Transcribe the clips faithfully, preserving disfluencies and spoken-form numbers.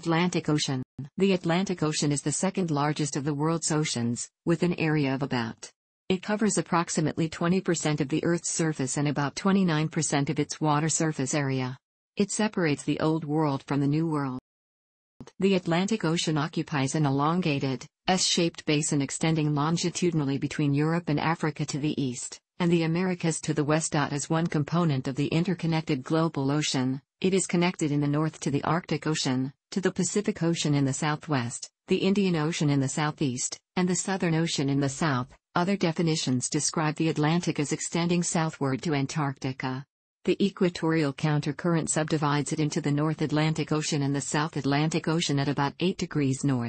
Atlantic Ocean. The Atlantic Ocean is the second largest of the world's oceans, with an area of about. It covers approximately twenty percent of the Earth's surface and about twenty-nine percent of its water surface area. It separates the Old World from the New World. The Atlantic Ocean occupies an elongated, S-shaped basin extending longitudinally between Europe and Africa to the east, and the Americas to the west. As one component of the interconnected global ocean, it is connected in the north to the Arctic Ocean, to the Pacific Ocean in the southwest, the Indian Ocean in the southeast, and the Southern Ocean in the south. Other definitions describe the Atlantic as extending southward to Antarctica. The equatorial countercurrent subdivides it into the North Atlantic Ocean and the South Atlantic Ocean at about eight degrees north.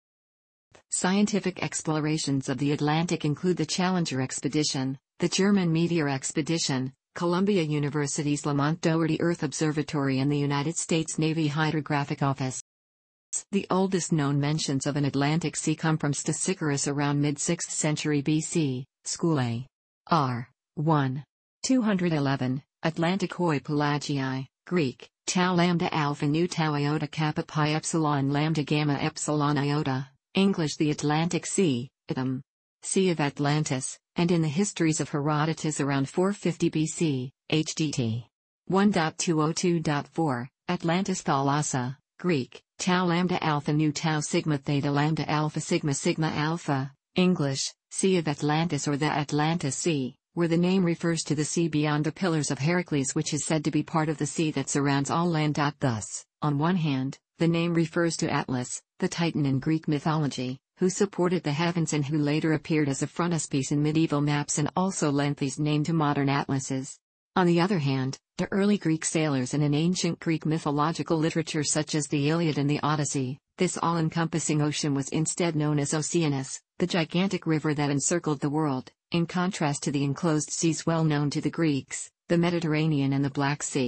Scientific explorations of the Atlantic include the Challenger expedition, the German Meteor expedition, Columbia University's Lamont Doherty Earth Observatory, and the United States Navy Hydrographic Office. The oldest known mentions of an Atlantic Sea come from Stesichorus around mid-sixth century B C, School A. R. one. two hundred eleven, Atlantikoi Pelagii, Greek, tau lambda alpha nu tau iota kappa pi epsilon lambda gamma epsilon iota, English the Atlantic Sea, I T M. Sea of Atlantis, and in the histories of Herodotus around four fifty B C, H D T. one point two oh two point four, Atlantis Thalassa, Greek, tau lambda alpha nu tau sigma theta lambda alpha sigma sigma alpha, English, Sea of Atlantis or the Atlantis Sea, where the name refers to the sea beyond the Pillars of Heracles, which is said to be part of the sea that surrounds all land. Thus, on one hand, the name refers to Atlas, the Titan in Greek mythology, who supported the heavens and who later appeared as a frontispiece in medieval maps and also lent these name to modern atlases. On the other hand, the early Greek sailors and in ancient Greek mythological literature such as the Iliad and the Odyssey, this all-encompassing ocean was instead known as Oceanus, the gigantic river that encircled the world, in contrast to the enclosed seas well known to the Greeks, the Mediterranean and the Black Sea.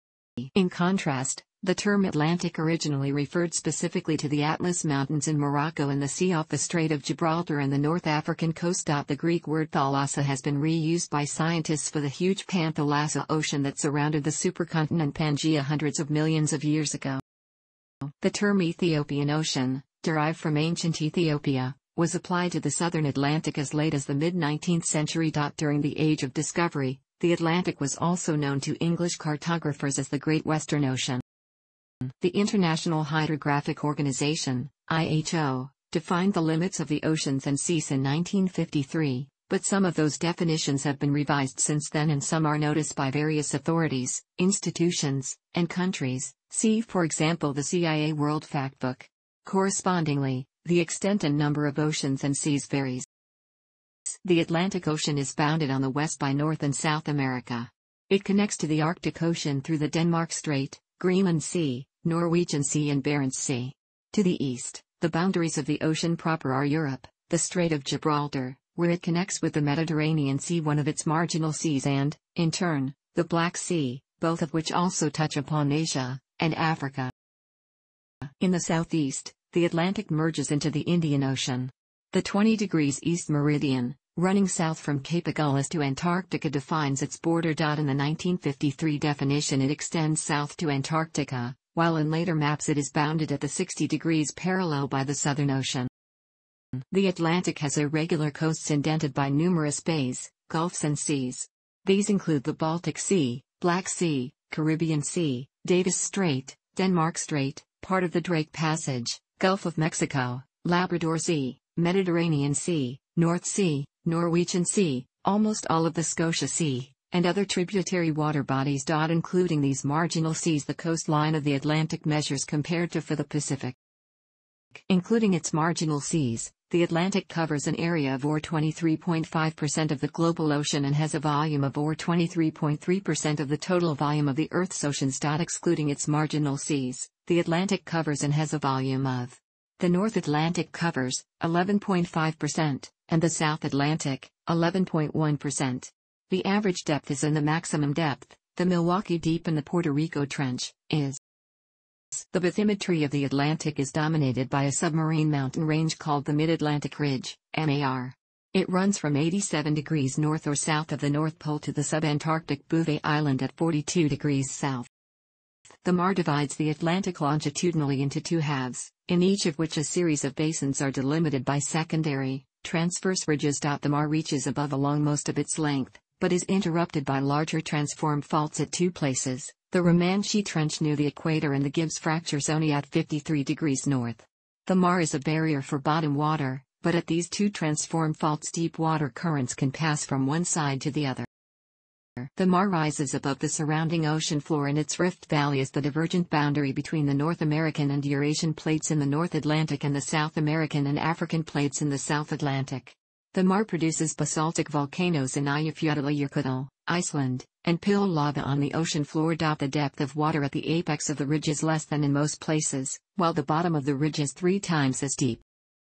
In contrast, the term Atlantic originally referred specifically to the Atlas Mountains in Morocco and the sea off the Strait of Gibraltar and the North African coast. The Greek word thalassa has been reused by scientists for the huge Panthalassa Ocean that surrounded the supercontinent Pangaea hundreds of millions of years ago. The term Ethiopian Ocean, derived from ancient Ethiopia, was applied to the southern Atlantic as late as the mid-nineteenth century. During the Age of Discovery, the Atlantic was also known to English cartographers as the Great Western Ocean. The International Hydrographic Organization, I H O, defined the limits of the oceans and seas in nineteen fifty-three, but some of those definitions have been revised since then and some are noticed by various authorities, institutions, and countries. See for example the C I A World Factbook. Correspondingly, the extent and number of oceans and seas varies. The Atlantic Ocean is bounded on the west by North and South America. It connects to the Arctic Ocean through the Denmark Strait, Greenland Sea, Norwegian Sea and Barents Sea. To the east, the boundaries of the ocean proper are Europe, the Strait of Gibraltar, where it connects with the Mediterranean Sea, one of its marginal seas, and, in turn, the Black Sea, both of which also touch upon Asia and Africa. In the southeast, the Atlantic merges into the Indian Ocean. The twenty degrees east meridian, running south from Cape Agulhas to Antarctica, defines its border. In the nineteen fifty-three definition it extends south to Antarctica, while in later maps it is bounded at the sixty degrees parallel by the Southern Ocean. The Atlantic has irregular coasts indented by numerous bays, gulfs and seas. These include the Baltic Sea, Black Sea, Caribbean Sea, Davis Strait, Denmark Strait, part of the Drake Passage, Gulf of Mexico, Labrador Sea, Mediterranean Sea, North Sea, Norwegian Sea, almost all of the Scotia Sea, and other tributary water bodies. Including these marginal seas, the coastline of the Atlantic measures compared to for the Pacific. Including its marginal seas, the Atlantic covers an area of or twenty-three point five percent of the global ocean and has a volume of or twenty-three point three percent of the total volume of the Earth's oceans. Excluding its marginal seas, the Atlantic covers and has a volume of. The North Atlantic covers eleven point five percent, and the South Atlantic, eleven point one percent. The average depth is and the maximum depth, the Milwaukee Deep and the Puerto Rico Trench, is. The bathymetry of the Atlantic is dominated by a submarine mountain range called the Mid-Atlantic Ridge, M A R. It runs from eighty-seven degrees north or south of the North Pole to the subantarctic Bouvet Island at forty-two degrees south. The Mar divides the Atlantic longitudinally into two halves, in each of which a series of basins are delimited by secondary, transverse ridges. The Mar reaches above along most of its length, but is interrupted by larger transformed faults at two places, the Romanche Trench near the equator and the Gibbs Fracture Zone at fifty-three degrees north. The Mar is a barrier for bottom water, but at these two transformed faults deep water currents can pass from one side to the other. The Mar rises above the surrounding ocean floor, and its rift valley is the divergent boundary between the North American and Eurasian plates in the North Atlantic and the South American and African plates in the South Atlantic. The Mar produces basaltic volcanoes in Eyjafjallajökull, Iceland, and pill lava on the ocean floor. The depth of water at the apex of the ridge is less than in most places, while the bottom of the ridge is three times as deep.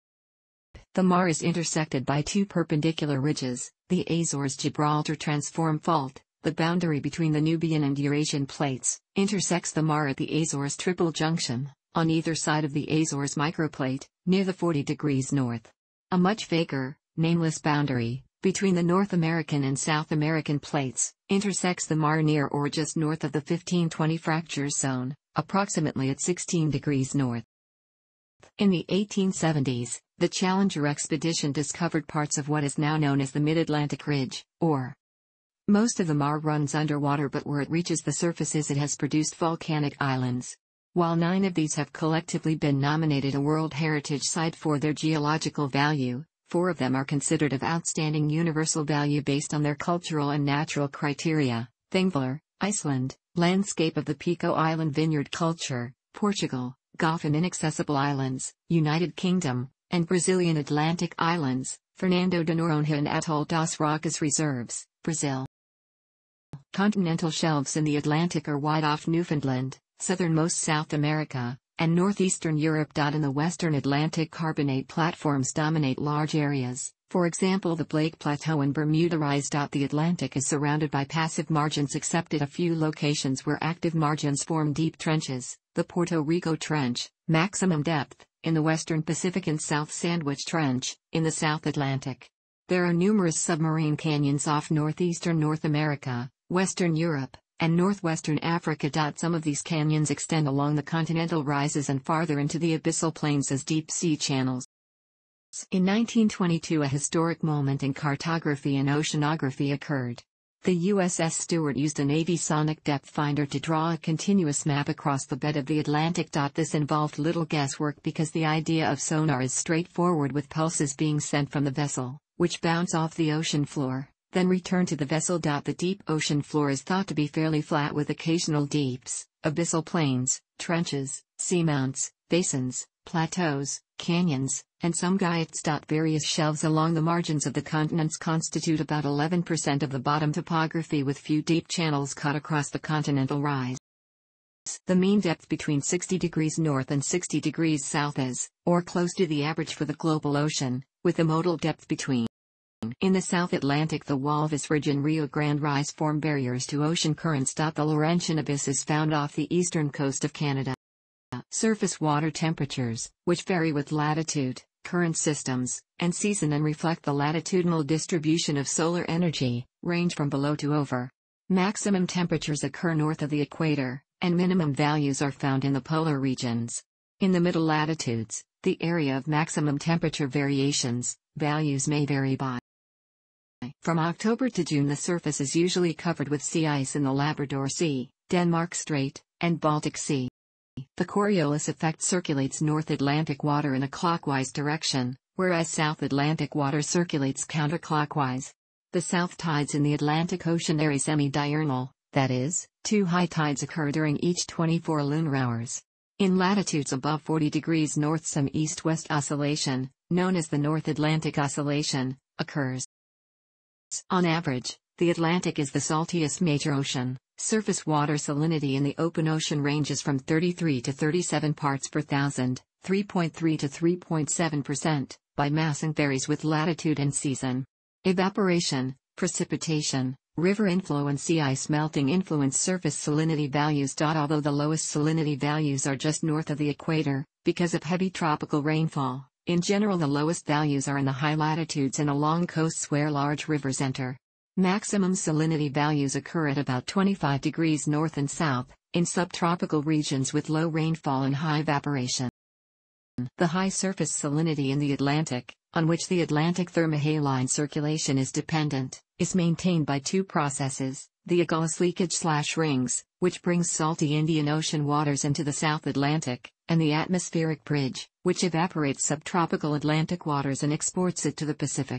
The Mar is intersected by two perpendicular ridges, the Azores-Gibraltar Transform Fault, the boundary between the Nubian and Eurasian plates, intersects the Mar at the Azores Triple Junction, on either side of the Azores microplate, near the forty degrees north. A much vaguer, nameless boundary, between the North American and South American plates, intersects the Mar near or just north of the fifteen twenty fracture zone, approximately at sixteen degrees north. In the eighteen seventies, the Challenger expedition discovered parts of what is now known as the Mid-Atlantic Ridge, or most of the Mar runs underwater, but where it reaches the surfaces it has produced volcanic islands. While nine of these have collectively been nominated a World Heritage Site for their geological value, four of them are considered of outstanding universal value based on their cultural and natural criteria: Thingvellir, Iceland, landscape of the Pico Island vineyard culture, Portugal, Gough and Inaccessible Islands, United Kingdom, and Brazilian Atlantic Islands, Fernando de Noronha and Atoll das Rocas Reserves, Brazil. Continental shelves in the Atlantic are wide off Newfoundland, southernmost South America, and northeastern Europe. In the western Atlantic, carbonate platforms dominate large areas, for example the Blake Plateau and Bermuda Rise. The Atlantic is surrounded by passive margins except at a few locations where active margins form deep trenches, the Puerto Rico Trench, maximum depth, in the western Pacific, and South Sandwich Trench, in the South Atlantic. There are numerous submarine canyons off northeastern North America, Western Europe, and northwestern Africa. Some of these canyons extend along the continental rises and farther into the abyssal plains as deep sea channels. In nineteen twenty-two, a historic moment in cartography and oceanography occurred. The U S S Stewart used a Navy sonic depth finder to draw a continuous map across the bed of the Atlantic. This involved little guesswork because the idea of sonar is straightforward, with pulses being sent from the vessel, which bounce off the ocean floor, then return to the vessel. The deep ocean floor is thought to be fairly flat with occasional deeps, abyssal plains, trenches, seamounts, basins, plateaus, canyons, and some guyets. Various shelves along the margins of the continents constitute about eleven percent of the bottom topography, with few deep channels cut across the continental rise. The mean depth between sixty degrees north and sixty degrees south is, or close to the average for the global ocean, with a modal depth between. In the South Atlantic, the Walvis Ridge and Rio Grande Rise form barriers to ocean currents. The Laurentian Abyss is found off the eastern coast of Canada. Surface water temperatures, which vary with latitude, current systems, and season and reflect the latitudinal distribution of solar energy, range from below to over. Maximum temperatures occur north of the equator, and minimum values are found in the polar regions. In the middle latitudes, the area of maximum temperature variations, values may vary by. From October to June, the surface is usually covered with sea ice in the Labrador Sea, Denmark Strait, and Baltic Sea. The Coriolis effect circulates North Atlantic water in a clockwise direction, whereas South Atlantic water circulates counterclockwise. The south tides in the Atlantic Ocean are semi-diurnal, that is, two high tides occur during each twenty-four lunar hours. In latitudes above forty degrees north, some east-west oscillation, known as the North Atlantic Oscillation, occurs. On average, the Atlantic is the saltiest major ocean. Surface water salinity in the open ocean ranges from thirty-three to thirty-seven parts per thousand, three point three to three point seven percent, by mass, and varies with latitude and season. Evaporation, precipitation, river inflow and sea ice melting influence surface salinity values. Although the lowest salinity values are just north of the equator, because of heavy tropical rainfall, in general the lowest values are in the high latitudes and along coasts where large rivers enter. Maximum salinity values occur at about twenty-five degrees north and south, in subtropical regions with low rainfall and high evaporation. The high surface salinity in the Atlantic, on which the Atlantic thermohaline circulation is dependent, is maintained by two processes: the Agulhas leakage/rings, which brings salty Indian Ocean waters into the South Atlantic, and the atmospheric bridge, which evaporates subtropical Atlantic waters and exports it to the Pacific.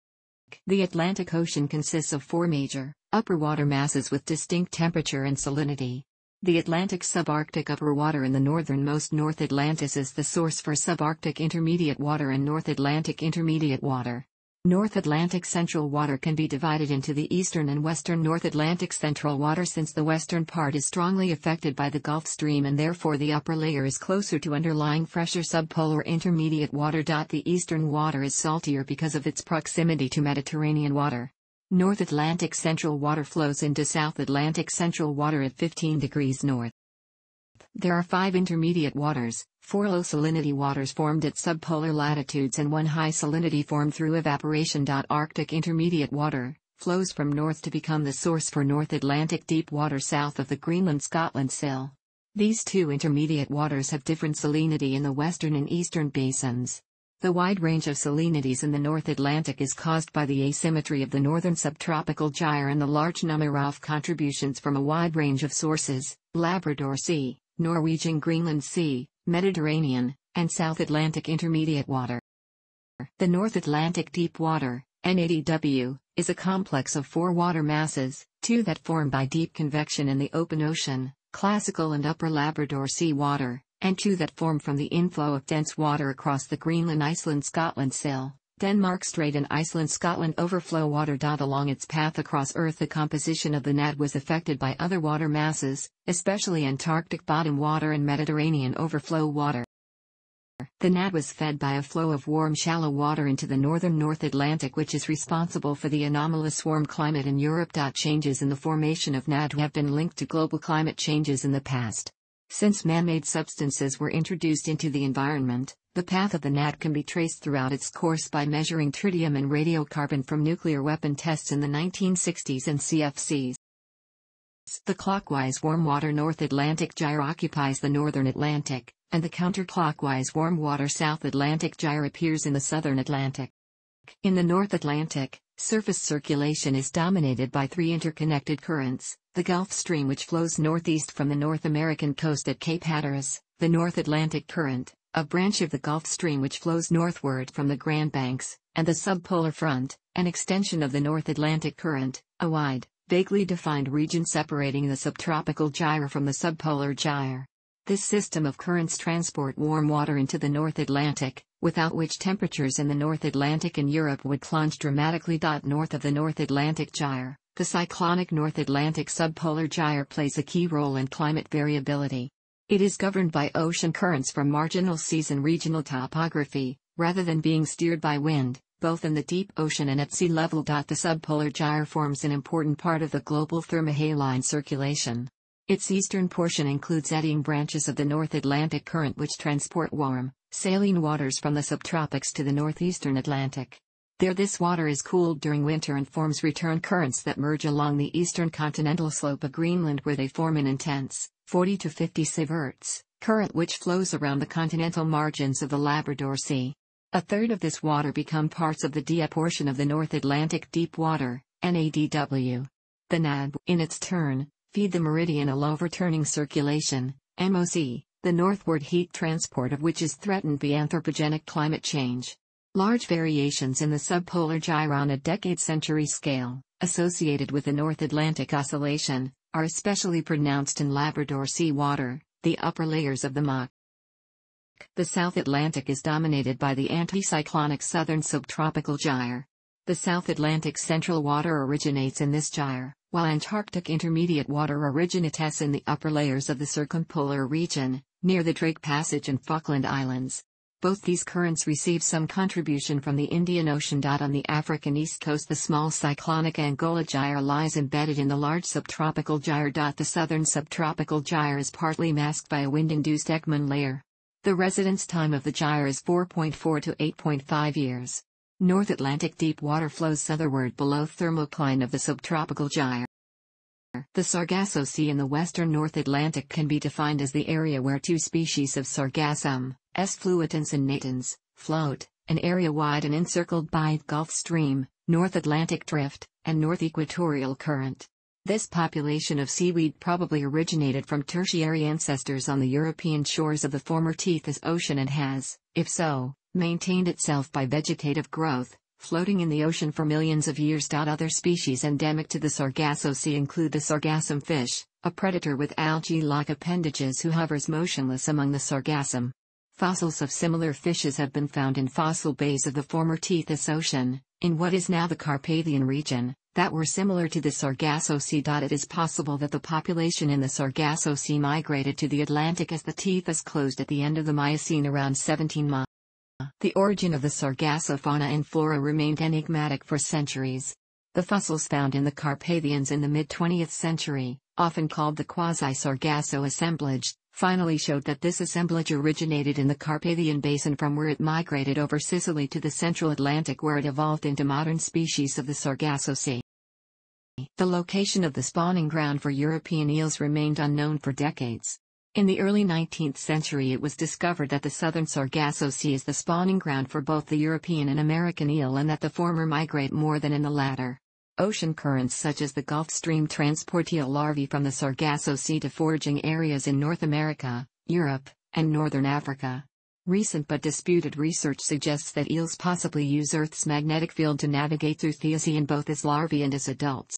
The Atlantic Ocean consists of four major, upper water masses with distinct temperature and salinity. The Atlantic subarctic upper water in the northernmost North Atlantis is the source for subarctic intermediate water and North Atlantic intermediate water. North Atlantic central water can be divided into the eastern and western North Atlantic central water, since the western part is strongly affected by the Gulf Stream and therefore the upper layer is closer to underlying fresher subpolar intermediate water. The eastern water is saltier because of its proximity to Mediterranean water. North Atlantic central water flows into South Atlantic central water at fifteen degrees north. There are five intermediate waters, four low salinity waters formed at subpolar latitudes and one high salinity formed through evaporation. Arctic intermediate water flows from north to become the source for North Atlantic deep water south of the Greenland-Scotland sill. These two intermediate waters have different salinity in the western and eastern basins. The wide range of salinities in the North Atlantic is caused by the asymmetry of the northern subtropical gyre and the large number of contributions from a wide range of sources: Labrador Sea, Norwegian Greenland Sea, Mediterranean, and South Atlantic intermediate water. The North Atlantic deep water, N A D W, is a complex of four water masses, two that form by deep convection in the open ocean, classical and upper Labrador Sea water, and two that form from the inflow of dense water across the Greenland-Iceland-Scotland sill, Denmark Strait and Iceland-Scotland overflow water. Along its path across Earth, the composition of the N A D was affected by other water masses, especially Antarctic bottom water and Mediterranean overflow water. The N A D was fed by a flow of warm shallow water into the northern North Atlantic, which is responsible for the anomalous warm climate in Europe. Changes in the formation of N A D have been linked to global climate changes in the past. Since man-made substances were introduced into the environment, the path of the N A D can be traced throughout its course by measuring tritium and radiocarbon from nuclear weapon tests in the nineteen sixties and C F Cs. The clockwise warm water North Atlantic gyre occupies the northern Atlantic, and the counterclockwise warm water South Atlantic gyre appears in the southern Atlantic. In the North Atlantic, surface circulation is dominated by three interconnected currents: the Gulf Stream, which flows northeast from the North American coast at Cape Hatteras; the North Atlantic Current, a branch of the Gulf Stream which flows northward from the Grand Banks; and the Subpolar Front, an extension of the North Atlantic Current, a wide, vaguely defined region separating the subtropical gyre from the subpolar gyre. This system of currents transport warm water into the North Atlantic, without which temperatures in the North Atlantic and Europe would plunge dramatically. North of the North Atlantic gyre, the cyclonic North Atlantic subpolar gyre plays a key role in climate variability. It is governed by ocean currents from marginal seas and regional topography, rather than being steered by wind, both in the deep ocean and at sea level. The subpolar gyre forms an important part of the global thermohaline circulation. Its eastern portion includes eddying branches of the North Atlantic Current which transport warm, saline waters from the subtropics to the northeastern Atlantic. There this water is cooled during winter and forms return currents that merge along the eastern continental slope of Greenland, where they form an intense, forty to fifty sieverts, current which flows around the continental margins of the Labrador Sea. A third of this water become parts of the D A portion of the North Atlantic deep water, N A D W. The N A D, in its turn, feed the meridional overturning circulation, M O C, the northward heat transport of which is threatened by anthropogenic climate change. Large variations in the subpolar gyre on a decade-century scale, associated with the North Atlantic Oscillation, are especially pronounced in Labrador Sea water, the upper layers of the M O C. The South Atlantic is dominated by the anticyclonic southern subtropical gyre. The South Atlantic central water originates in this gyre, while Antarctic intermediate water originates in the upper layers of the circumpolar region, near the Drake Passage and Falkland Islands. Both these currents receive some contribution from the Indian Ocean. On the African east coast, the small cyclonic Angola gyre lies embedded in the large subtropical gyre. The southern subtropical gyre is partly masked by a wind-induced Ekman layer. The residence time of the gyre is four point four to eight point five years. North Atlantic deep water flows southerward below thermocline of the subtropical gyre. The Sargasso Sea in the western North Atlantic can be defined as the area where two species of Sargassum, S. fluitans and natans, float, an area wide and encircled by Gulf Stream, North Atlantic Drift, and North Equatorial Current. This population of seaweed probably originated from tertiary ancestors on the European shores of the former Tethys Ocean and has, if so, maintained itself by vegetative growth, floating in the ocean for millions of years. Other species endemic to the Sargasso Sea include the Sargassum fish, a predator with algae-like appendages who hovers motionless among the Sargassum. Fossils of similar fishes have been found in fossil bays of the former Tethys Ocean, in what is now the Carpathian region, that were similar to the Sargasso Sea. It is possible that the population in the Sargasso Sea migrated to the Atlantic as the Tethys closed at the end of the Miocene around seventeen miles. The origin of the Sargasso fauna and flora remained enigmatic for centuries. The fossils found in the Carpathians in the mid-twentieth century, often called the quasi-Sargasso assemblage, finally showed that this assemblage originated in the Carpathian Basin, from where it migrated over Sicily to the central Atlantic, where it evolved into modern species of the Sargasso Sea. The location of the spawning ground for European eels remained unknown for decades. In the early nineteenth century it was discovered that the southern Sargasso Sea is the spawning ground for both the European and American eel, and that the former migrate more than in the latter. Ocean currents such as the Gulf Stream transport eel larvae from the Sargasso Sea to foraging areas in North America, Europe, and northern Africa. Recent but disputed research suggests that eels possibly use Earth's magnetic field to navigate through the ocean both as larvae and as adults.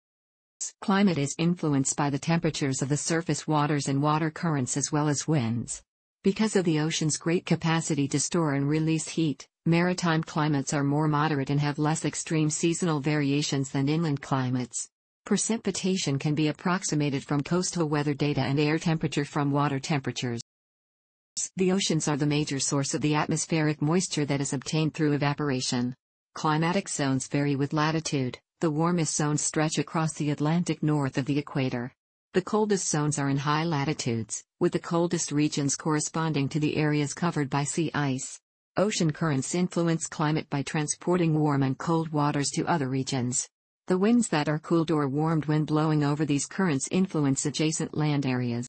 Climate is influenced by the temperatures of the surface waters and water currents as well as winds. Because of the ocean's great capacity to store and release heat, maritime climates are more moderate and have less extreme seasonal variations than inland climates. Precipitation can be approximated from coastal weather data and air temperature from water temperatures. The oceans are the major source of the atmospheric moisture that is obtained through evaporation. Climatic zones vary with latitude. The warmest zones stretch across the Atlantic north of the equator. The coldest zones are in high latitudes, with the coldest regions corresponding to the areas covered by sea ice. Ocean currents influence climate by transporting warm and cold waters to other regions. The winds that are cooled or warmed when blowing over these currents influence adjacent land areas.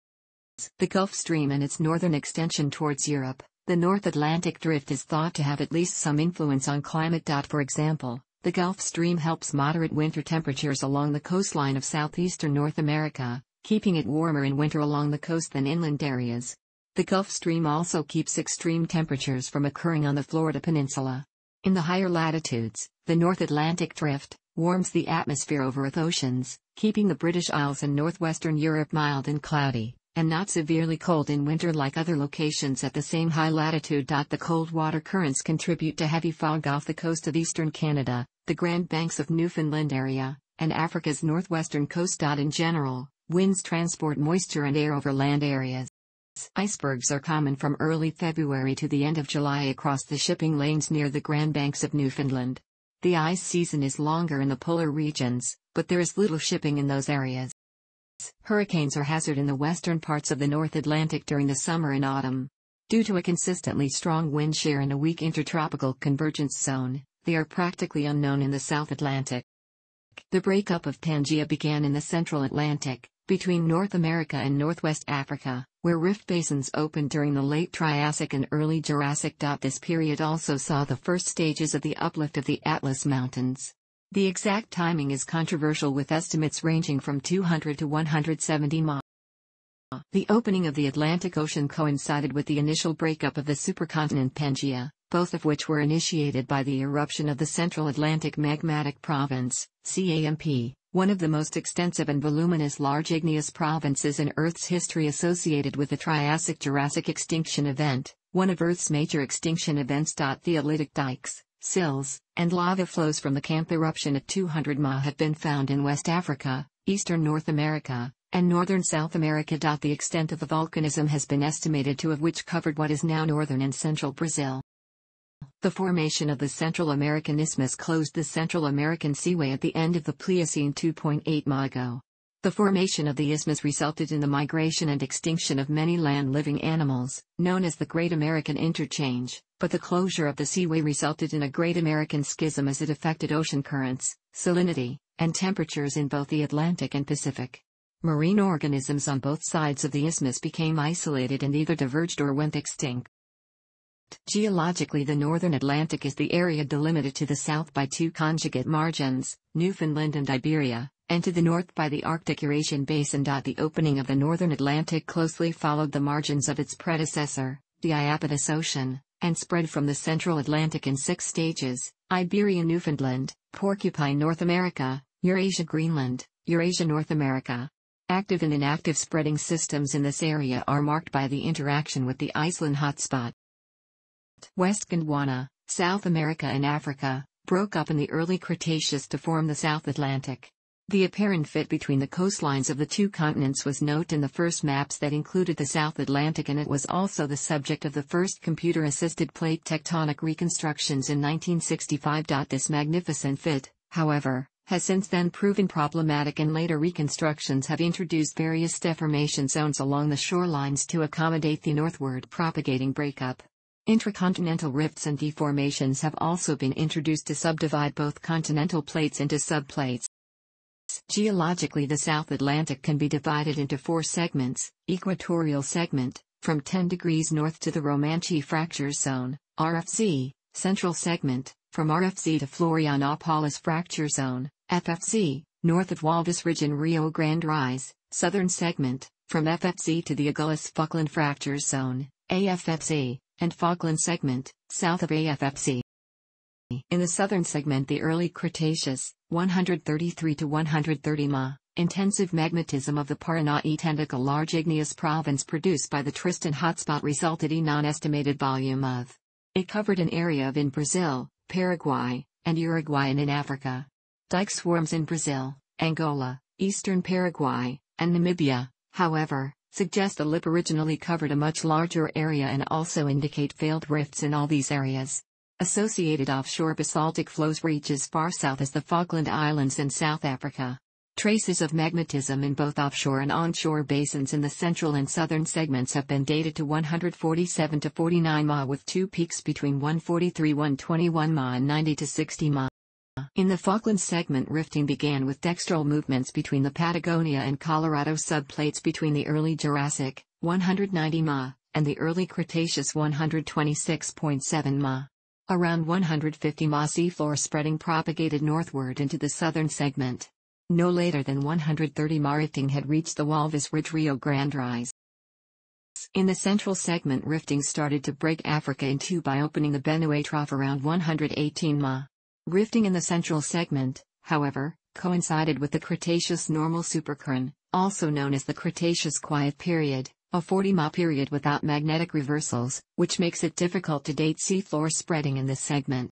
The Gulf Stream and its northern extension towards Europe, the North Atlantic Drift, is thought to have at least some influence on climate. For example, the Gulf Stream helps moderate winter temperatures along the coastline of southeastern North America, keeping it warmer in winter along the coast than inland areas. The Gulf Stream also keeps extreme temperatures from occurring on the Florida Peninsula. In the higher latitudes, the North Atlantic Drift warms the atmosphere over the oceans, keeping the British Isles and northwestern Europe mild and cloudy, and not severely cold in winter like other locations at the same high latitude. The cold water currents contribute to heavy fog off the coast of eastern Canada, the Grand Banks of Newfoundland area, and Africa's northwestern coast. In general, winds transport moisture and air over land areas. Icebergs are common from early February to the end of July across the shipping lanes near the Grand Banks of Newfoundland. The ice season is longer in the polar regions, but there is little shipping in those areas. Hurricanes are hazard in the western parts of the North Atlantic during the summer and autumn. Due to a consistently strong wind shear and a weak intertropical convergence zone, they are practically unknown in the South Atlantic. The breakup of Pangaea began in the Central Atlantic, between North America and Northwest Africa, where rift basins opened during the late Triassic and early Jurassic. This period also saw the first stages of the uplift of the Atlas Mountains. The exact timing is controversial, with estimates ranging from two hundred to one hundred seventy miles. The opening of the Atlantic Ocean coincided with the initial breakup of the supercontinent Pangaea, both of which were initiated by the eruption of the Central Atlantic Magmatic Province, C A M P, one of the most extensive and voluminous large igneous provinces in Earth's history associated with the Triassic-Jurassic extinction event, one of Earth's major extinction events. Theolitic dikes, sills, and lava flows from the Camp eruption at two hundred Mi have been found in West Africa, eastern North America, and northern South America. The extent of the volcanism has been estimated to have which covered what is now northern and central Brazil. The formation of the Central American Isthmus closed the Central American Seaway at the end of the Pliocene two point eight Mi ago. The formation of the isthmus resulted in the migration and extinction of many land-living animals, known as the Great American Interchange, but the closure of the seaway resulted in a Great American Schism as it affected ocean currents, salinity, and temperatures in both the Atlantic and Pacific. Marine organisms on both sides of the isthmus became isolated and either diverged or went extinct. Geologically, the northern Atlantic is the area delimited to the south by two conjugate margins, Newfoundland and Iberia, and to the north by the Arctic Eurasian Basin. The opening of the northern Atlantic closely followed the margins of its predecessor, the Iapetus Ocean, and spread from the central Atlantic in six stages: Iberia, Newfoundland, Porcupine, North America, Eurasia, Greenland, Eurasia, North America. Active and inactive spreading systems in this area are marked by the interaction with the Iceland hotspot. West Gondwana, South America and Africa, broke up in the early Cretaceous to form the South Atlantic. The apparent fit between the coastlines of the two continents was noted in the first maps that included the South Atlantic, and it was also the subject of the first computer-assisted plate tectonic reconstructions in nineteen sixty-five. This magnificent fit, however, has since then proven problematic, and later reconstructions have introduced various deformation zones along the shorelines to accommodate the northward propagating breakup. Intracontinental rifts and deformations have also been introduced to subdivide both continental plates into subplates. Geologically, the South Atlantic can be divided into four segments: equatorial segment, from ten degrees north to the Romanche Fracture Zone, R F Z; central segment, from R F Z to Florianopolis Fracture Zone, F F Z, north of Walvis Ridge and Rio Grande Rise; southern segment, from F F Z to the Agulhas-Falkland Fracture Zone, A F F Z, and Falkland segment, south of A F F Z. In the southern segment, the early Cretaceous, one hundred thirty-three to one hundred thirty M A, intensive magmatism of the Paranaí Tentacle large igneous province produced by the Tristan hotspot resulted in non-estimated volume of. It covered an area of in Brazil, Paraguay, and Uruguay, and in Africa. Dike swarms in Brazil, Angola, eastern Paraguay, and Namibia, however, suggest the lip originally covered a much larger area and also indicate failed rifts in all these areas. Associated offshore basaltic flows reach as far south as the Falkland Islands and South Africa. Traces of magmatism in both offshore and onshore basins in the central and southern segments have been dated to one hundred forty-seven to forty-nine M A, with two peaks between one forty-three to one twenty-one M A and ninety to sixty M A. In the Falkland segment, rifting began with dextral movements between the Patagonia and Colorado subplates between the early Jurassic, one hundred ninety M A, and the early Cretaceous, one hundred twenty-six point seven M A. Around one hundred fifty M A seafloor spreading propagated northward into the southern segment. No later than one hundred thirty M A rifting had reached the Walvis Ridge Rio Grande Rise. In the central segment, rifting started to break Africa in two by opening the Benue Trough around one hundred eighteen M A. Rifting in the central segment, however, coincided with the Cretaceous normal supercurrent, also known as the Cretaceous Quiet Period, a forty M A period without magnetic reversals, which makes it difficult to date seafloor spreading in this segment.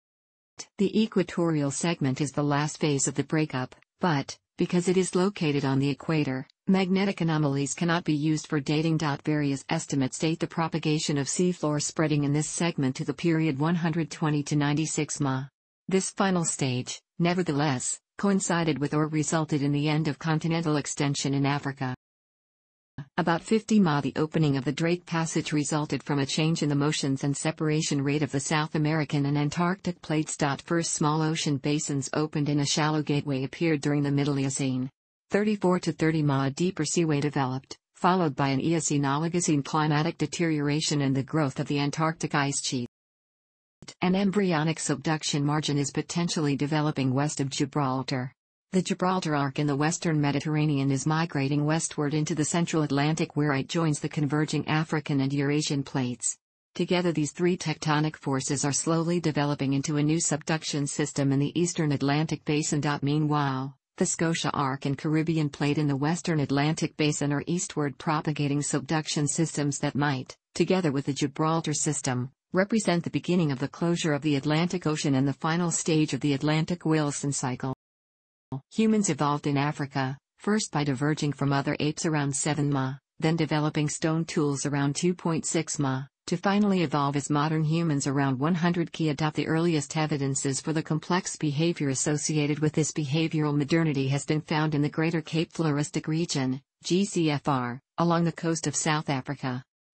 The equatorial segment is the last phase of the breakup, but, because it is located on the equator, magnetic anomalies cannot be used for dating. Various estimates date the propagation of seafloor spreading in this segment to the period one hundred twenty to ninety-six M A. This final stage, nevertheless, coincided with or resulted in the end of continental extension in Africa. About fifty M A. The opening of the Drake Passage resulted from a change in the motions and separation rate of the South American and Antarctic plates. First small ocean basins opened and a shallow gateway appeared during the Middle Eocene. thirty-four to thirty M A. A deeper seaway developed, followed by an Eocene-Oligocene climatic deterioration and the growth of the Antarctic ice sheet. An embryonic subduction margin is potentially developing west of Gibraltar. The Gibraltar Arc in the western Mediterranean is migrating westward into the central Atlantic, where it joins the converging African and Eurasian plates. Together, these three tectonic forces are slowly developing into a new subduction system in the eastern Atlantic basin. Meanwhile, the Scotia Arc and Caribbean Plate in the western Atlantic basin are eastward propagating subduction systems that might, together with the Gibraltar system, represent the beginning of the closure of the Atlantic Ocean and the final stage of the Atlantic-Wilson cycle. Humans evolved in Africa, first by diverging from other apes around seven M A, then developing stone tools around two point six M A, to finally evolve as modern humans around one hundred K. The earliest evidences for the complex behavior associated with this behavioral modernity has been found in the Greater Cape Floristic Region, G C F R, along the coast of South Africa.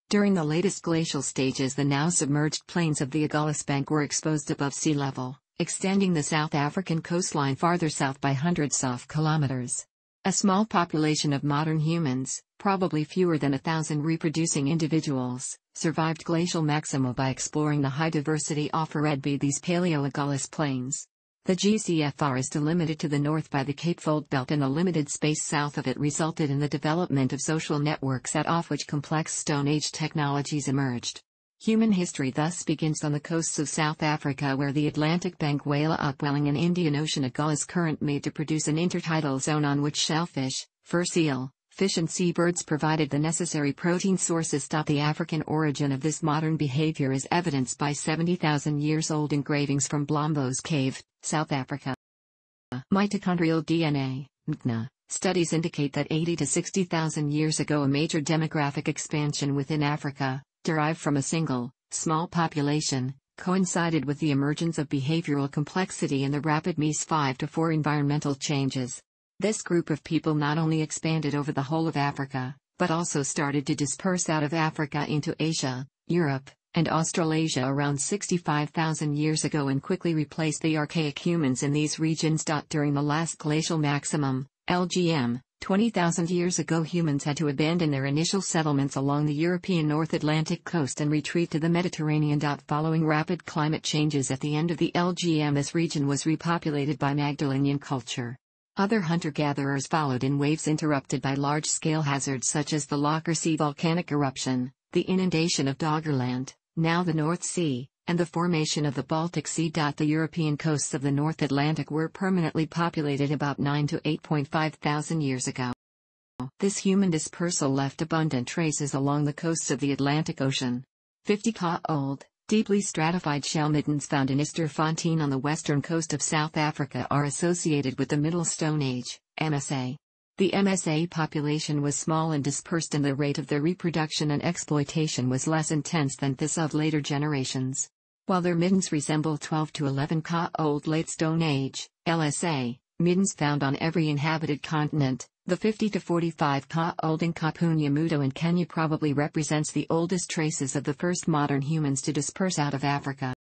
During the latest glacial stages, the now submerged plains of the Agulhas Bank were exposed above sea level, extending the South African coastline farther south by hundreds of kilometers. A small population of modern humans, probably fewer than a thousand reproducing individuals, survived glacial maxima by exploring the high diversity offered by these Paleo-Agulhas plains. The G C F R is delimited to the north by the Cape Fold Belt, and the limited space south of it resulted in the development of social networks out of which complex Stone Age technologies emerged. Human history thus begins on the coasts of South Africa, where the Atlantic Bank Whala upwelling and Indian Ocean Agulhas current made to produce an intertidal zone on which shellfish, fur seal, fish and seabirds provided the necessary protein sources. The African origin of this modern behavior is evidenced by seventy thousand years old engravings from Blombos Cave, South Africa. Mitochondrial D N A, M T N A. Studies indicate that eighty to sixty thousand years ago a major demographic expansion within Africa, derived from a single, small population, coincided with the emergence of behavioral complexity and the rapid M E S five to four environmental changes. This group of people not only expanded over the whole of Africa, but also started to disperse out of Africa into Asia, Europe, and Australasia around sixty-five thousand years ago, and quickly replaced the archaic humans in these regions. During the last glacial maximum, L G M, twenty thousand years ago, humans had to abandon their initial settlements along the European North Atlantic coast and retreat to the Mediterranean. Following rapid climate changes at the end of the L G M, this region was repopulated by Magdalenian culture. Other hunter-gatherers followed in waves, interrupted by large-scale hazards such as the Lockyer Sea volcanic eruption, the inundation of Doggerland, now the North Sea, and the formation of the Baltic Sea. The European coasts of the North Atlantic were permanently populated about nine to eight point five thousand years ago. This human dispersal left abundant traces along the coasts of the Atlantic Ocean. fifty ka old, deeply stratified shell middens found in Isterfontein on the western coast of South Africa are associated with the Middle Stone Age, M S A. The M S A population was small and dispersed, and the rate of their reproduction and exploitation was less intense than this of later generations. While their middens resemble twelve to eleven ka old Late Stone Age, L S A, middens found on every inhabited continent, the fifty to forty-five ka old Nkapunya Mudo in Kenya probably represents the oldest traces of the first modern humans to disperse out of Africa.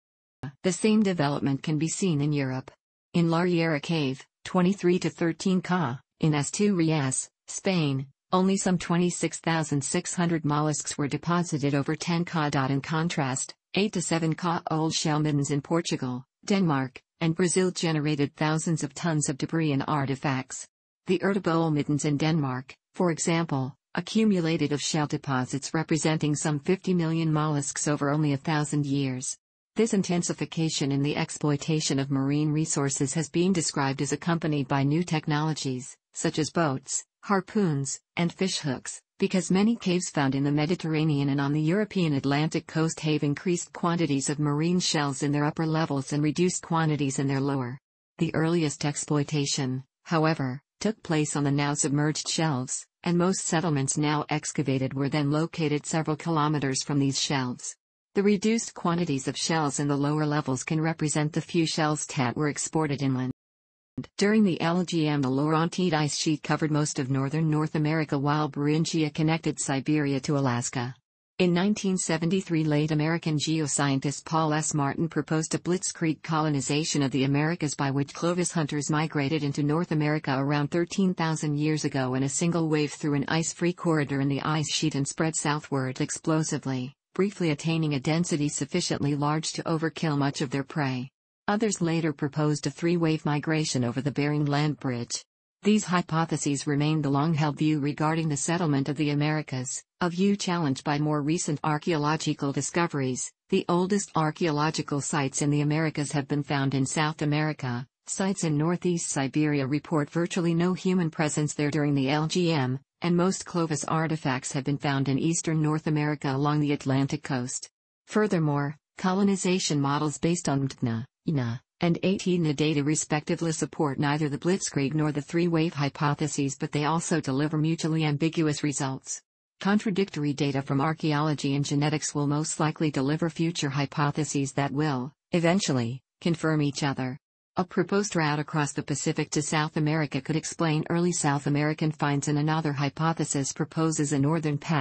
The same development can be seen in Europe. In La Riera Cave, twenty-three to thirteen ka, in Asturias, Spain, only some twenty-six thousand six hundred mollusks were deposited over ten ka. In contrast, eight to seven ka old shell middens in Portugal, Denmark, and Brazil generated thousands of tons of debris and artifacts. The Ertebølle middens in Denmark, for example, accumulated of shell deposits representing some fifty million mollusks over only a thousand years. This intensification in the exploitation of marine resources has been described as accompanied by new technologies, such as boats, harpoons, and fishhooks, because many caves found in the Mediterranean and on the European Atlantic coast have increased quantities of marine shells in their upper levels and reduced quantities in their lower. The earliest exploitation, however, took place on the now submerged shelves, and most settlements now excavated were then located several kilometers from these shelves. The reduced quantities of shells in the lower levels can represent the few shells that were exported inland. During the L G M, the Laurentide ice sheet covered most of northern North America, while Beringia connected Siberia to Alaska. In nineteen seventy-three, late American geoscientist Paul S. Martin proposed a blitzkrieg colonization of the Americas, by which Clovis hunters migrated into North America around thirteen thousand years ago in a single wave through an ice-free corridor in the ice sheet and spread southward explosively, briefly attaining a density sufficiently large to overkill much of their prey. Others later proposed a three-wave migration over the Bering Land Bridge. These hypotheses remained the long-held view regarding the settlement of the Americas, a view challenged by more recent archaeological discoveries. The oldest archaeological sites in the Americas have been found in South America. Sites in northeast Siberia report virtually no human presence there during the L G M, and most Clovis artifacts have been found in eastern North America along the Atlantic coast. Furthermore, colonization models based on M T N A, I N A, and A T N A data respectively support neither the blitzkrieg nor the three-wave hypotheses, but they also deliver mutually ambiguous results. Contradictory data from archaeology and genetics will most likely deliver future hypotheses that will, eventually, confirm each other. A proposed route across the Pacific to South America could explain early South American finds, and another hypothesis proposes a northern path,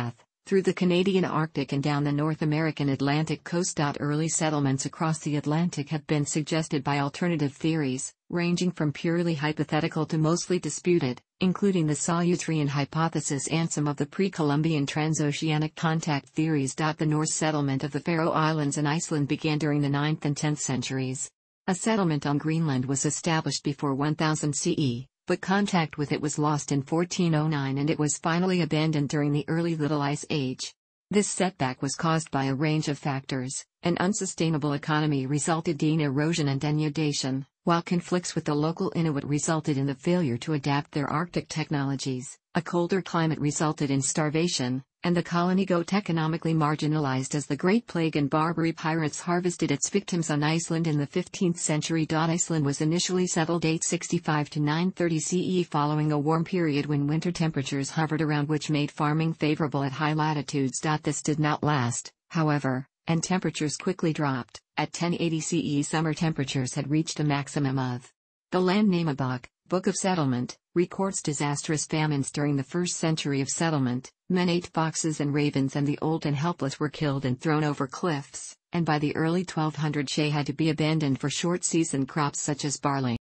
through the Canadian Arctic and down the North American Atlantic coast. Early settlements across the Atlantic have been suggested by alternative theories, ranging from purely hypothetical to mostly disputed, including the Solutrean hypothesis and some of the pre-Columbian transoceanic contact theories. The Norse settlement of the Faroe Islands and Iceland began during the ninth and tenth centuries. A settlement on Greenland was established before one thousand C E, but contact with it was lost in fourteen oh nine and it was finally abandoned during the early Little Ice Age. This setback was caused by a range of factors. An unsustainable economy resulted in erosion and denudation, while conflicts with the local Inuit resulted in the failure to adapt their Arctic technologies. A colder climate resulted in starvation, and the colony got economically marginalized as the Great Plague and Barbary pirates harvested its victims on Iceland in the fifteenth century. Iceland was initially settled eight sixty-five to nine thirty C E following a warm period when winter temperatures hovered around, which made farming favorable at high latitudes. This did not last, however, and temperatures quickly dropped. At ten eighty C E, summer temperatures had reached a maximum of. The Landnámabók, Book of Settlement, records disastrous famines during the first century of settlement. Men ate foxes and ravens, and the old and helpless were killed and thrown over cliffs, and by the early twelve hundreds Shea had to be abandoned for short-season crops such as barley.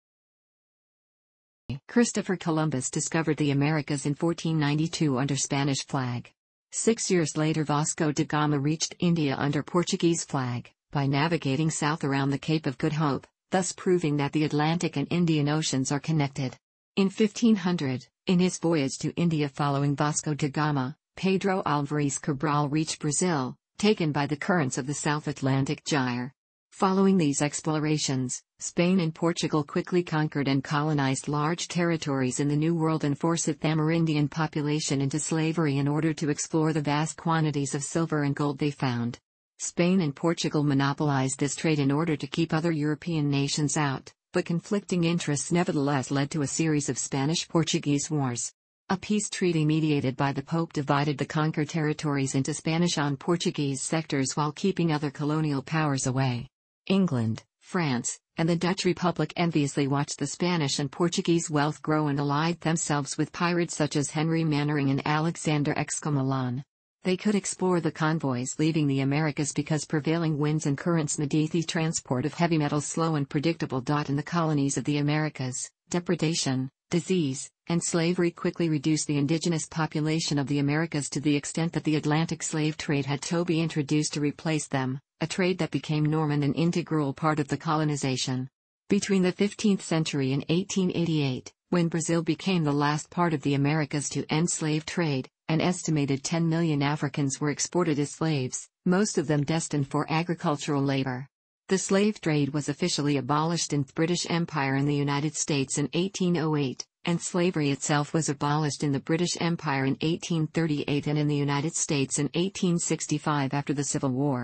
Christopher Columbus discovered the Americas in fourteen ninety-two under Spanish flag. Six years later, Vasco da Gama reached India under Portuguese flag, by navigating south around the Cape of Good Hope, thus proving that the Atlantic and Indian Oceans are connected. In fifteen hundred, in his voyage to India following Vasco da Gama, Pedro Álvares Cabral reached Brazil, taken by the currents of the South Atlantic Gyre. Following these explorations, Spain and Portugal quickly conquered and colonized large territories in the New World and forced the Amerindian population into slavery in order to explore the vast quantities of silver and gold they found. Spain and Portugal monopolized this trade in order to keep other European nations out, but conflicting interests nevertheless led to a series of Spanish-Portuguese wars. A peace treaty mediated by the Pope divided the conquered territories into Spanish and Portuguese sectors while keeping other colonial powers away. England, France, and the Dutch Republic enviously watched the Spanish and Portuguese wealth grow and allied themselves with pirates such as Henry Mannering and Alexander Excoquelon. They could explore the convoys leaving the Americas because prevailing winds and currents made the transport of heavy metals slow and predictable. In the colonies of the Americas, depredation, disease, and slavery quickly reduced the indigenous population of the Americas to the extent that the Atlantic slave trade had to be introduced to replace them, a trade that became normal and an integral part of the colonization. Between the fifteenth century and eighteen eighty-eight, when Brazil became the last part of the Americas to end slave trade, an estimated ten million Africans were exported as slaves, most of them destined for agricultural labor. The slave trade was officially abolished in the British Empire in the United States in eighteen oh eight, and slavery itself was abolished in the British Empire in eighteen thirty-eight and in the United States in eighteen sixty-five after the Civil War.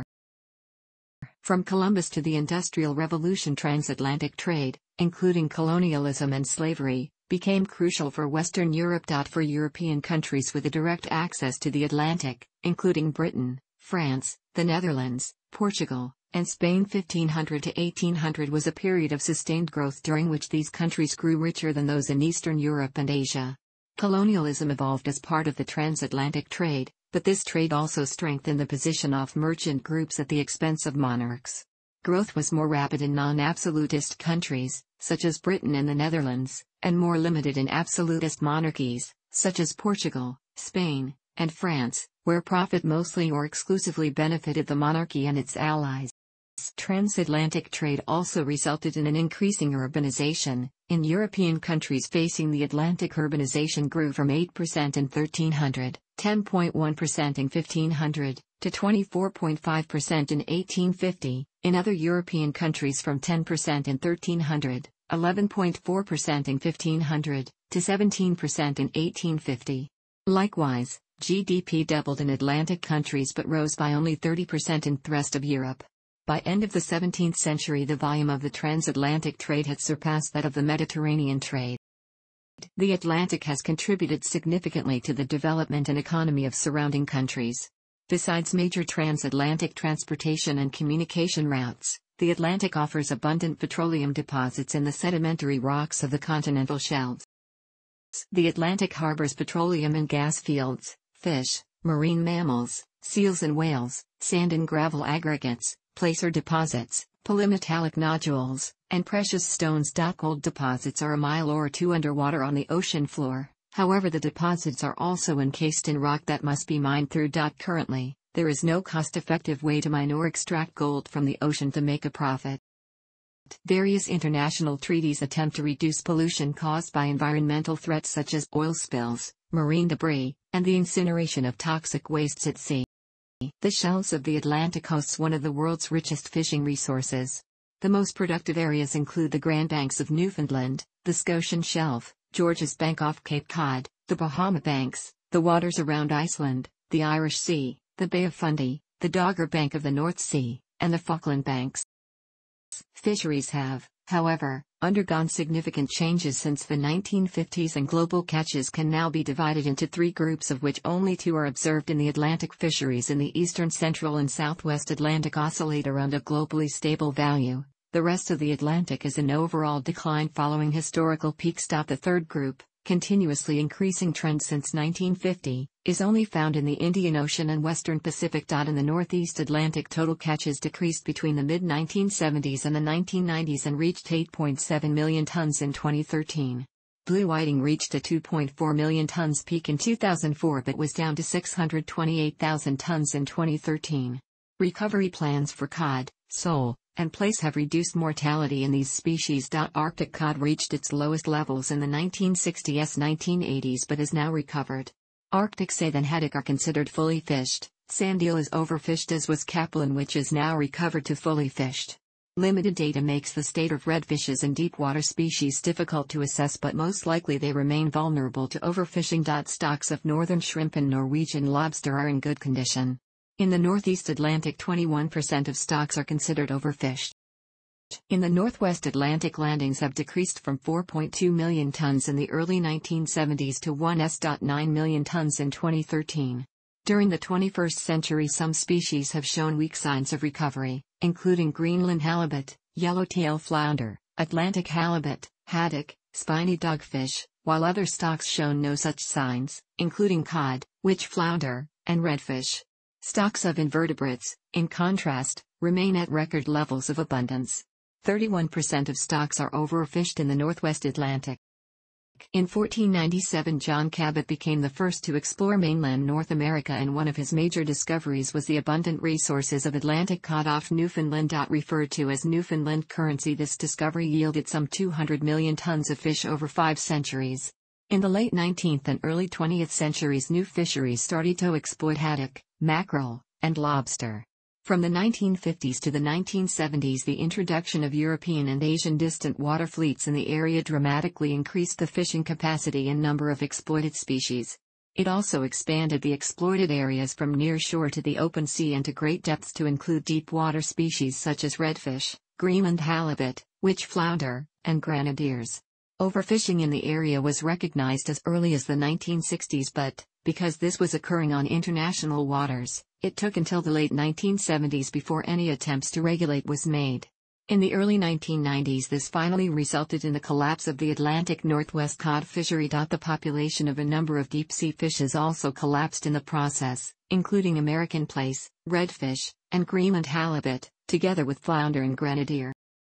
From Columbus to the Industrial Revolution, transatlantic trade, including colonialism and slavery, became crucial for Western Europe. For European countries with a direct access to the Atlantic, including Britain, France, the Netherlands, Portugal, and Spain, fifteen hundred to eighteen hundred was a period of sustained growth during which these countries grew richer than those in Eastern Europe and Asia. Colonialism evolved as part of the transatlantic trade, but this trade also strengthened the position of merchant groups at the expense of monarchs. Growth was more rapid in non-absolutist countries, such as Britain and the Netherlands, and more limited in absolutist monarchies, such as Portugal, Spain, and France, where profit mostly or exclusively benefited the monarchy and its allies. Transatlantic trade also resulted in an increasing urbanization. In European countries facing the Atlantic, urbanization grew from eight percent in thirteen hundred, ten point one percent in fifteen hundred, to twenty-four point five percent in eighteen fifty, in other European countries from ten percent in thirteen hundred, eleven point four percent in fifteen hundred, to seventeen percent in eighteen fifty. Likewise, G D P doubled in Atlantic countries but rose by only thirty percent in the rest of Europe. By end of the seventeenth century, the volume of the transatlantic trade had surpassed that of the Mediterranean trade. The Atlantic has contributed significantly to the development and economy of surrounding countries. Besides major transatlantic transportation and communication routes, the Atlantic offers abundant petroleum deposits in the sedimentary rocks of the continental shelves. The Atlantic harbors petroleum and gas fields, fish, marine mammals, seals and whales, sand and gravel aggregates, placer deposits, polymetallic nodules, and precious stones. Gold deposits are a mile or two underwater on the ocean floor, however the deposits are also encased in rock that must be mined through. Currently, there is no cost-effective way to mine or extract gold from the ocean to make a profit. Various international treaties attempt to reduce pollution caused by environmental threats such as oil spills, marine debris, and the incineration of toxic wastes at sea. The shelves of the Atlantic hosts one of the world's richest fishing resources. The most productive areas include the Grand Banks of Newfoundland, the Scotian Shelf, George's Bank off Cape Cod, the Bahama Banks, the waters around Iceland, the Irish Sea, the Bay of Fundy, the Dogger Bank of the North Sea, and the Falkland Banks. Fisheries have, however, undergone significant changes since the nineteen fifties, and global catches can now be divided into three groups, of which only two are observed in the Atlantic. Fisheries in the eastern, central and southwest Atlantic oscillate around a globally stable value. The rest of the Atlantic is in overall decline following historical peaks. The third group, continuously increasing trend since nineteen fifty, is only found in the Indian Ocean and western Pacific. In the northeast Atlantic, total catches decreased between the mid nineteen seventies and the nineteen nineties and reached eight point seven million tons in twenty thirteen. Blue whiting reached a two point four million tons peak in two thousand four but was down to six hundred twenty-eight thousand tons in twenty thirteen. Recovery plans for cod, sole, and plaice have reduced mortality in these species. Arctic cod reached its lowest levels in the nineteen sixties to nineteen eighties but has now recovered. Arctic saithe and haddock are considered fully fished. Sand eel is overfished, as was capelin, which is now recovered to fully fished. Limited data makes the state of redfishes and deep-water species difficult to assess, but most likely they remain vulnerable to overfishing. Stocks of northern shrimp and Norwegian lobster are in good condition. In the northeast Atlantic, twenty-one percent of stocks are considered overfished. In the northwest Atlantic, landings have decreased from four point two million tons in the early nineteen seventies to one point nine million tons in twenty thirteen. During the twenty-first century, some species have shown weak signs of recovery, including Greenland halibut, yellowtail flounder, Atlantic halibut, haddock, spiny dogfish, while other stocks shown no such signs, including cod, witch flounder, and redfish. Stocks of invertebrates, in contrast, remain at record levels of abundance. thirty-one percent of stocks are overfished in the northwest Atlantic. In fourteen ninety-seven, John Cabot became the first to explore mainland North America, and one of his major discoveries was the abundant resources of Atlantic cod off Newfoundland. Referred to as Newfoundland currency, this discovery yielded some two hundred million tons of fish over five centuries. In the late nineteenth and early twentieth centuries, new fisheries started to exploit haddock, mackerel, and lobster. From the nineteen fifties to the nineteen seventies, the introduction of European and Asian distant water fleets in the area dramatically increased the fishing capacity and number of exploited species. It also expanded the exploited areas from near shore to the open sea and to great depths to include deep water species such as redfish, Greenland halibut, witch flounder, and grenadiers. Overfishing in the area was recognized as early as the nineteen sixties, but, because this was occurring on international waters, it took until the late nineteen seventies before any attempts to regulate was made. In the early nineteen nineties, this finally resulted in the collapse of the Atlantic Northwest cod fishery. The population of a number of deep-sea fishes also collapsed in the process, including American plaice, redfish, and Greenland halibut, together with flounder and grenadier.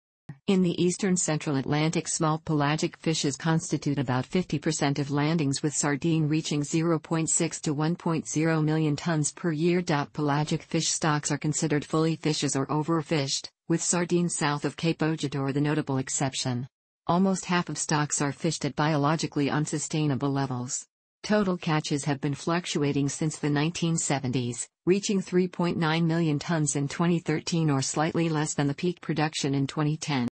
In the eastern central Atlantic, small pelagic fishes constitute about fifty percent of landings, with sardine reaching zero point six to one point zero million tons per year. Pelagic fish stocks are considered fully fished or overfished, with sardine south of Cape Ojidore the notable exception. Almost half of stocks are fished at biologically unsustainable levels. Total catches have been fluctuating since the nineteen seventies, reaching three point nine million tons in twenty thirteen, or slightly less than the peak production in twenty ten.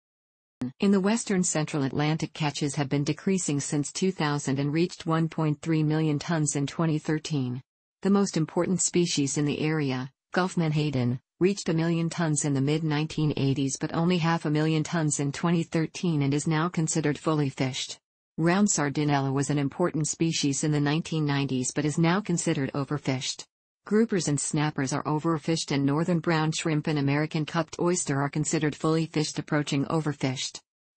In the western central Atlantic, catches have been decreasing since two thousand and reached one point three million tons in twenty thirteen. The most important species in the area, Gulf menhaden, reached a million tons in the mid nineteen eighties but only half a million tons in twenty thirteen and is now considered fully fished. Round sardinella was an important species in the nineteen nineties but is now considered overfished. Groupers and snappers are overfished, and northern brown shrimp and American cupped oyster are considered fully fished approaching overfished.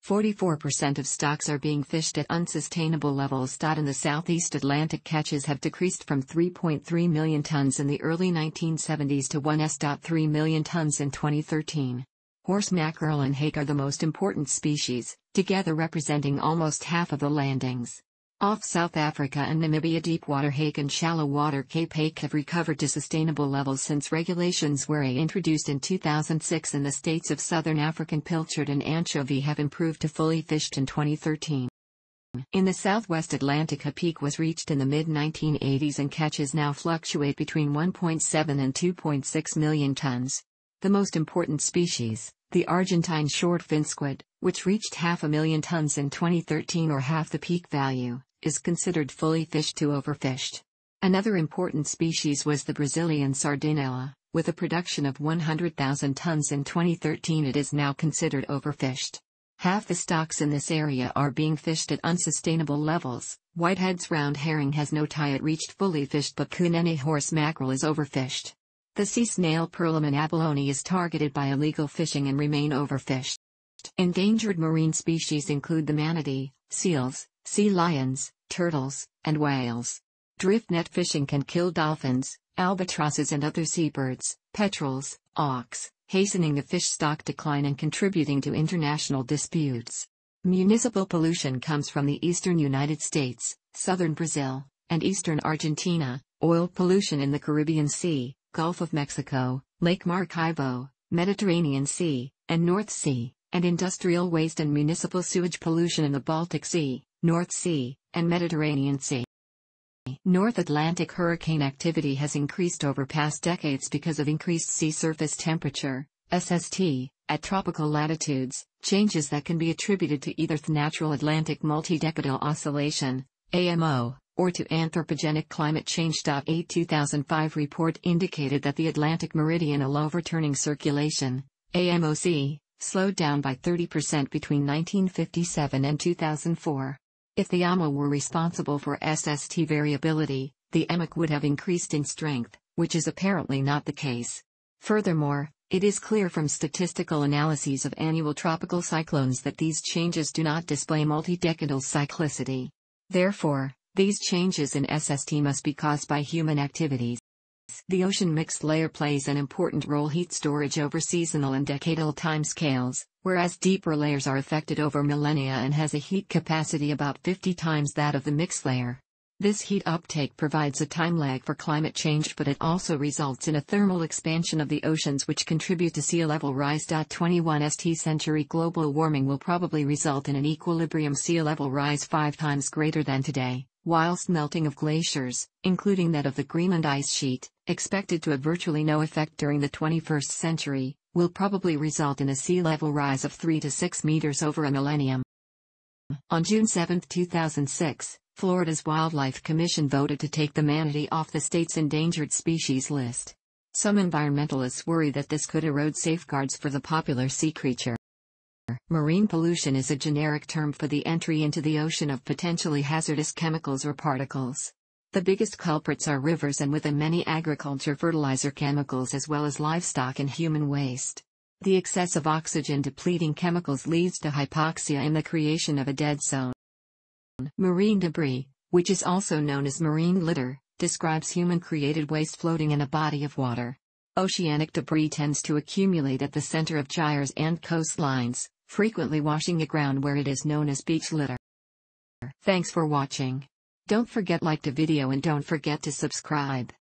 forty-four percent of stocks are being fished at unsustainable levels. In the Southeast Atlantic, catches have decreased from three point three million tons in the early nineteen seventies to one point three million tons in twenty thirteen. Horse mackerel and hake are the most important species, together representing almost half of the landings. Off South Africa and Namibia, deep-water hake and shallow-water Cape hake have recovered to sustainable levels since regulations were introduced in two thousand six, and the states of southern African pilchard and anchovy have improved to fully fished in twenty thirteen. In the Southwest Atlantic, a peak was reached in the mid nineteen eighties, and catches now fluctuate between one point seven and two point six million tons. The most important species, the Argentine short-fin squid, which reached half a million tons in twenty thirteen, or half the peak value, is considered fully fished to overfished. Another important species was the Brazilian sardinella. With a production of one hundred thousand tons in twenty thirteen, it is now considered overfished. Half the stocks in this area are being fished at unsustainable levels. Whitehead's round herring has no tie, it reached fully fished, but Kunene horse mackerel is overfished. The sea snail Perlman abalone is targeted by illegal fishing and remain overfished. Endangered marine species include the manatee, seals, sea lions, turtles, and whales. Drift net fishing can kill dolphins, albatrosses and other seabirds, petrels, auks, hastening the fish stock decline and contributing to international disputes. Municipal pollution comes from the eastern United States, southern Brazil, and eastern Argentina. Oil pollution in the Caribbean Sea, Gulf of Mexico, Lake Maracaibo, Mediterranean Sea, and North Sea, and industrial waste and municipal sewage pollution in the Baltic Sea, North Sea, and Mediterranean Sea. North Atlantic hurricane activity has increased over past decades because of increased sea surface temperature, S S T, at tropical latitudes, changes that can be attributed to either the natural Atlantic multidecadal oscillation, A M O, or to anthropogenic climate change. A two thousand five report indicated that the Atlantic meridional overturning circulation, A M O C, slowed down by thirty percent between nineteen fifty-seven and two thousand four. If the A M O were responsible for S S T variability, the E M O C would have increased in strength, which is apparently not the case. Furthermore, it is clear from statistical analyses of annual tropical cyclones that these changes do not display multidecadal cyclicity. Therefore, these changes in S S T must be caused by human activities. The ocean mixed layer plays an important role heat storage over seasonal and decadal timescales, whereas deeper layers are affected over millennia and has a heat capacity about fifty times that of the mixed layer. This heat uptake provides a time lag for climate change, but it also results in a thermal expansion of the oceans which contribute to sea level rise. twenty-first century global warming will probably result in an equilibrium sea level rise five times greater than today, whilst melting of glaciers, including that of the Greenland ice sheet, expected to have virtually no effect during the twenty-first century, will probably result in a sea level rise of three to six meters over a millennium. On June seventh two thousand six, Florida's Wildlife Commission voted to take the manatee off the state's endangered species list. Some environmentalists worry that this could erode safeguards for the popular sea creature. Marine pollution is a generic term for the entry into the ocean of potentially hazardous chemicals or particles. The biggest culprits are rivers and with them many agriculture fertilizer chemicals as well as livestock and human waste. The excess of oxygen-depleting chemicals leads to hypoxia and the creation of a dead zone. Marine debris, which is also known as marine litter, describes human-created waste floating in a body of water. Oceanic debris tends to accumulate at the center of gyres and coastlines, frequently washing aground where it is known as beach litter. Thanks for watching. Don't forget to like the video and don't forget to subscribe.